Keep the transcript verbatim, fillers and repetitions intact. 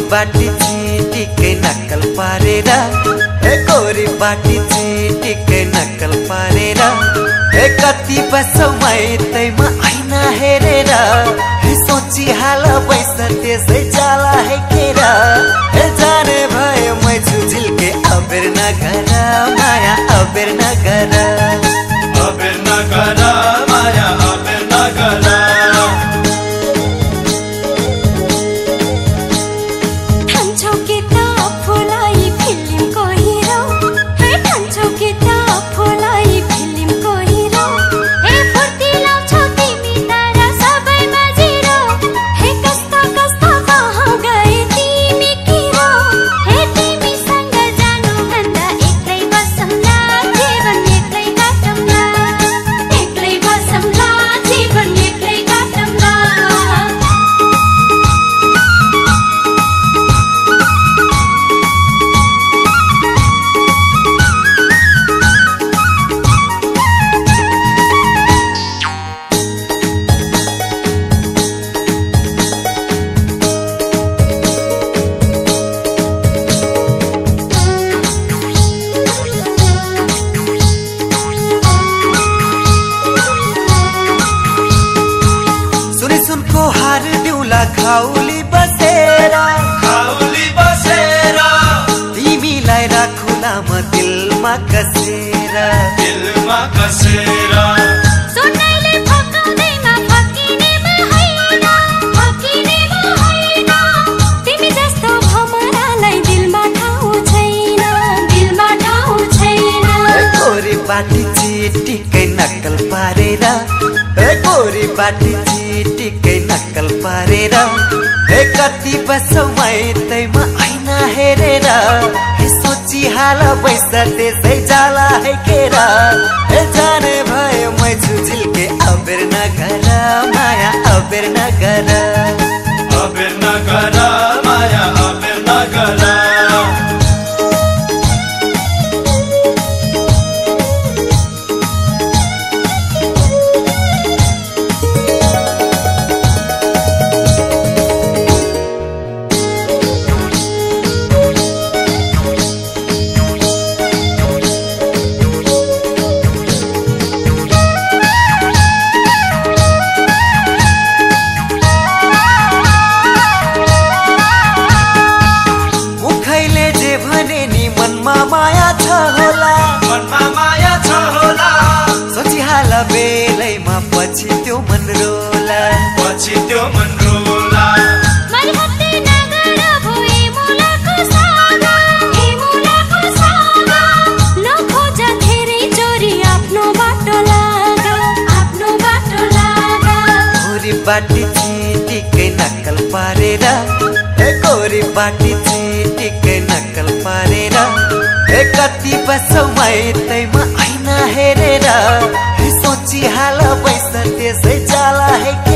बाटी चिटिकै नक्कल पारेर ए गोरी बाटी चिटिकै नक्कल पारेर ए कति बसौ मैतैमा ऐना हेरेर हे सोची हाल बैस त्यसै जाला है केरा ए जाने भयो मै झुझिल्के अबेर नगर माया अबेर नगर अबेर नगर माया अबेर नगर खाउली बसेर खाउली बसेर तिमीलाई राखुला म दिलमा कसेर दिलमा कसेर सुन्नैले फकाउँदैमा फकिनेमा हैन फकिनेमा हैन तिमी जस्तो भमरालाई दिलमा ठाउँ छैन दिलमा ठाउँ छैन गोरी बाटी चिटिकै नक्कल पारेर ए गोरी बाटी चिटिकै नक्कल पारेर ए कति बसौ मैतैमा ऐना हेरेर हे सोची हाल बैस त्यसै जाला है केरा ए जाने भयो मै झुझिल्के अबेर नगर माया अबेर नगर अबेर नगर माया अबेर नगर माया छ होला मनमा माया छ होला सोची हाल बेलैमा पछि त्यो मन रोला पछि त्यो मन रोला मर्हते नगर भोए मुलाको सागा ए मुलाको सागा नखोज धेरै चोरी आफ्नो बाटो लागा आफ्नो बाटो लागा गोरी बाटी चिटिकै नक्कल पारेर ए गोरी बाटी चिटिकै नक्कल पारेर ए कति बसौ मैतैमा ऐना हेरेर हे सोची हाल बैस त्यसै जाला है